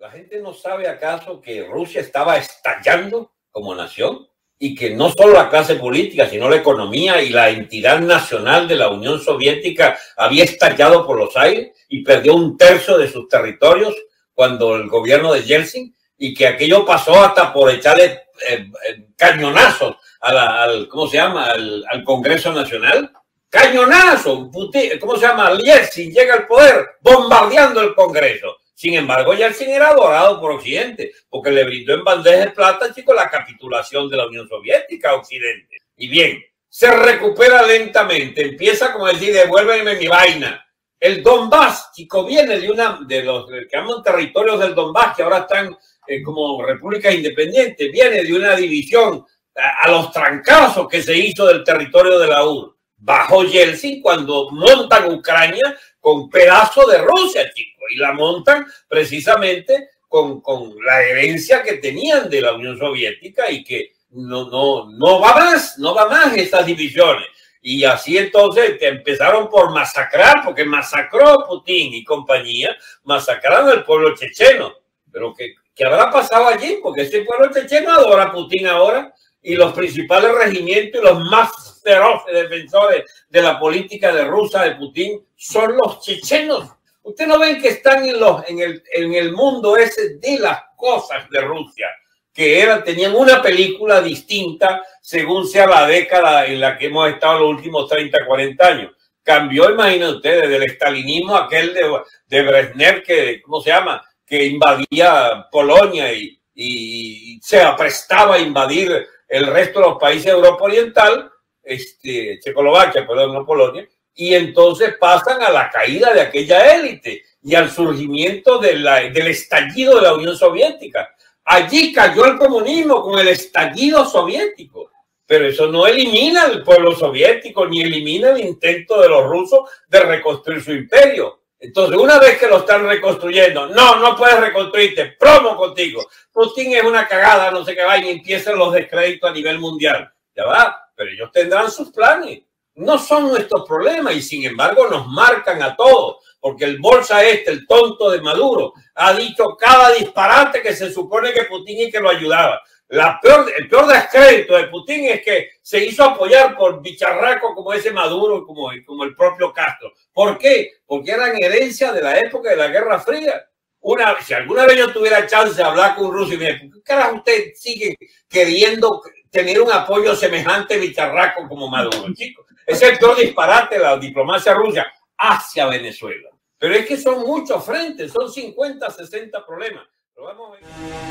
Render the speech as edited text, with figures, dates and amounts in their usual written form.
¿La gente no sabe acaso que Rusia estaba estallando como nación y que no solo la clase política, sino la economía y la entidad nacional de la Unión Soviética había estallado por los aires y perdió 1/3 de sus territorios cuando el gobierno de Yeltsin, y que aquello pasó hasta por echarle cañonazos ¿cómo se llama? Al Congreso Nacional? Cañonazo, ¿cómo se llama? Yeltsin llega al poder bombardeando el Congreso. Sin embargo, Yeltsin era adorado por Occidente, porque le brindó en bandeja de plata, chicos, la capitulación de la Unión Soviética a Occidente. Y bien, se recupera lentamente, empieza como decir, devuélveme mi vaina. El Donbass, chicos, viene de los que llaman territorios del Donbass, que ahora están como repúblicas independientes, viene de una división a los trancazos que se hizo del territorio de la URSS. Bajo Yeltsin, cuando montan Ucrania con pedazos de Rusia, chicos, y la montan precisamente con la herencia que tenían de la Unión Soviética, y que no va más estas divisiones. Y así entonces empezaron por masacrar, porque masacró Putin y compañía, masacraron al pueblo checheno. Pero ¿qué habrá pasado allí? Porque ese pueblo checheno adora a Putin ahora, y los principales regimientos y los más feroces defensores de la política de Rusia, de Putin, son los chechenos. Ustedes no ven que están en el mundo ese de las cosas de Rusia, que tenían una película distinta según sea la década en la que hemos estado los últimos 30, 40 años. Cambió, imaginen ustedes, del estalinismo aquel de Brezhnev, ¿cómo se llama? Que invadía Polonia y se aprestaba a invadir el resto de los países de Europa Oriental, Checoslovaquia, perdón, no Polonia, y entonces pasan a la caída de aquella élite y al surgimiento del estallido de la Unión Soviética. Allí cayó el comunismo con el estallido soviético, pero eso no elimina al pueblo soviético ni elimina el intento de los rusos de reconstruir su imperio. Entonces, una vez que lo están reconstruyendo, no puedes reconstruirte, plomo contigo. Putin es una cagada, no sé qué va, y empiezan los descréditos a nivel mundial. Ya va, pero ellos tendrán sus planes. No son nuestros problemas, y sin embargo nos marcan a todos, porque el bolsa el tonto de Maduro, ha dicho cada disparate que se supone que Putin y que lo ayudaba. El peor descrédito de Putin es que se hizo apoyar por bicharracos como ese Maduro, como el propio Castro. ¿Por qué? Porque eran herencia de la época de la Guerra Fría. Si alguna vez yo tuviera chance de hablar con un ruso y me dice, ¿por qué carajo usted sigue queriendo tener un apoyo semejante bicharraco como Maduro, chicos? Es el peor disparate de la diplomacia rusa hacia Venezuela. Pero es que son muchos frentes, son 50, 60 problemas. Pero vamos a ver.